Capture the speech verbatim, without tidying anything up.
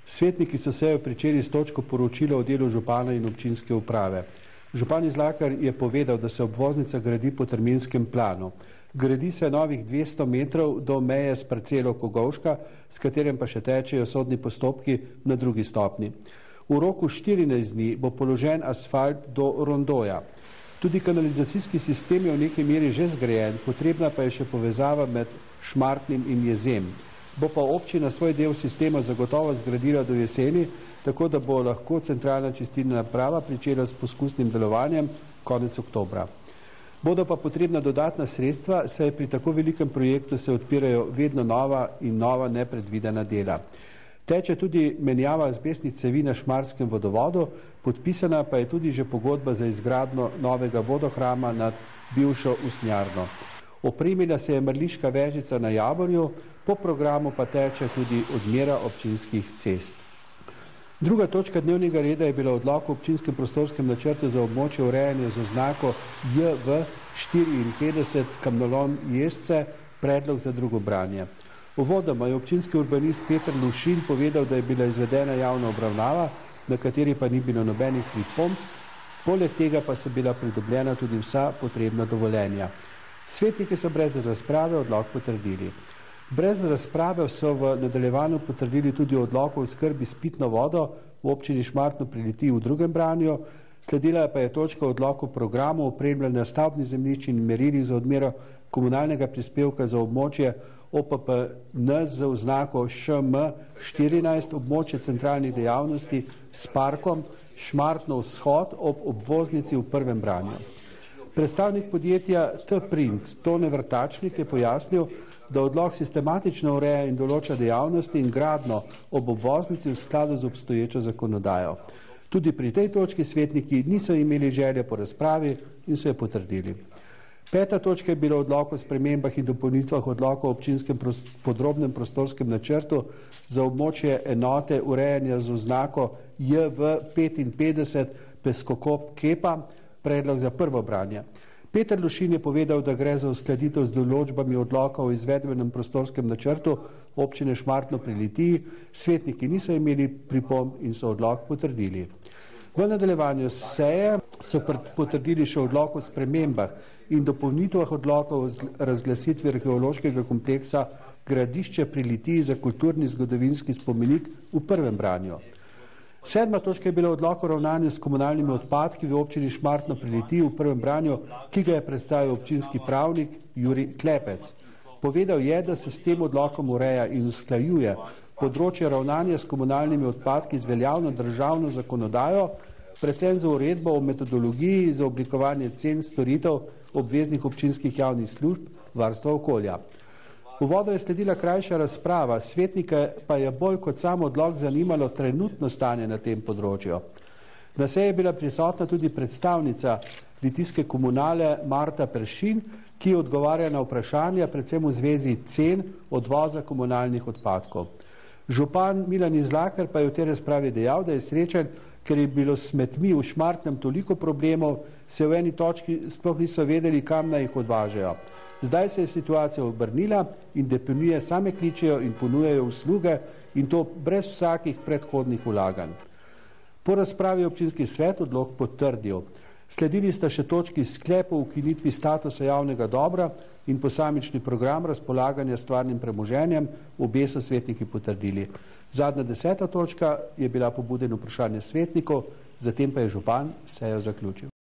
Svetniki so sejo pričeli s točko poročila o delu župana in občinske uprave. Župan Izlakar je povedal, da se obvoznica gradi po terminskem planu. Gradi se novih dvesto metrov do meje s parcelo Kogovška, s katerim pa še tečejo sodni postopki na drugi stopni. V roku štirinajst dni bo položen asfalt do rondoja. Tudi kanalizacijski sistem je v neki meri že zgrajen, potrebna pa je še povezava med Šmartnim in Jezem. Bo pa občina svoj del sistema zagotovo zgradila do jeseni, tako da bo lahko centralna čistilna naprava pričela s poskusnim delovanjem konec oktobra. Bodo pa potrebna dodatna sredstva, saj pri tako velikem projektu se odpirajo vedno nova in nova nepredvidena dela. Teče tudi menjava azbestnih cevi na Šmartskem vodovodu, podpisana pa je tudi že pogodba za izgradnjo novega vodohrama nad bivšo usnjarno. Opremila se je mrliška vežica na Javorju, po programu pa teče tudi odmera občinskih cest. Druga točka dnevnega reda je bila odlok o občinskem prostorskem načrtu za območje urejanja z oznako J V štiriinpetdeset Kamnolom Ježce, predlog za drugo branje. Uvodoma je občinski urbanist Peter Lušin povedal, da je bila izvedena javna obravnava, na kateri pa ni bilo nobenih pripomb, poleg tega pa so bila pridobljena tudi vsa potrebna dovoljenja. Svetniki so brez razprave odlok potrdili. Brez razprave so v nadaljevanju potrdili tudi odlok o oskrbi s pitno vodo v občini Šmartno pri Litiji v drugem branju, sledila pa je točka odlok o programu opremljanja stavbnih zemljišč in merilih za odmero komunalnega prispevka za območje O P P N z oznako Š M štirinajst, območje centralnih dejavnosti s parkom Šmartno vzhod ob obvoznici v prvem branju. Predstavnik podjetja T-Print Tone Vrtačnik je pojasnil, da odlok sistematično ureja in določa dejavnosti in gradnjo ob obvoznici v skladu z obstoječo zakonodajo. Tudi pri tej točki svetniki niso imeli želje po razpravi in so jo potrdili. Peta točka je bila odlok o spremembah in dopolnitvah odloka o občinskem podrobnem prostorskem načrtu za območje enote urejanja z oznako J V petinpetdeset Peskokop Kepa, predlog za prvo branje. Peter Lušin je povedal, da gre za uskladitev z določbami odloka o izvedbenem prostorskem načrtu občine Šmartno pri Litiji, svetniki niso imeli pripomb in so odlok potrdili. V nadaljevanju seje so potrdili še odlok o spremembah in dopolnitvah odloka o razglasitvi arheološkega kompleksa Gradišče pri Litiji za kulturni zgodovinski spomenik v prvem branju. Sedma točka je bila odlok o ravnanju s komunalnimi odpadki v občini Šmartno pri Litiji v prvem branju, ki ga je predstavil občinski pravnik Jurij Klepec. Povedal je, da se s tem odlokom ureja in usklajuje področje ravnanja s komunalnimi odpadki z veljavno državno zakonodajo, predvsem za uredbo o metodologiji za oblikovanje cen storitev obveznih občinskih javnih služb varstva okolja. V uvodu je sledila krajša razprava, svetnike pa je bolj kot sam odlok zanimalo trenutno stanje na tem področju. Na seji je bila prisotna tudi predstavnica litijske komunale Marta Peršin, ki odgovarja na vprašanja predvsem v zvezi cen odvoza komunalnih odpadkov. Župan Milan Izlakar pa je v tej razpravi dejal, da je srečen, ker je bilo s smetmi v Šmartnem toliko problemov, se v eni točki sploh niso vedeli, kam naj jih odvažajo. Zdaj se je situacija obrnila in deponije same kličejo in ponujajo usluge in to brez vsakih predhodnih vlaganj. Po razpravi je občinski svet odlok potrdil. Sledili sta še točki sklepov o ukinitvi statusa javnega dobra in posamični program razpolaganja stvarnim premoženjem, obe so svetniki potrdili. Zadnja deseta točka je bila pobuda in vprašanje svetnikov, zatem pa je župan sejo zaključil.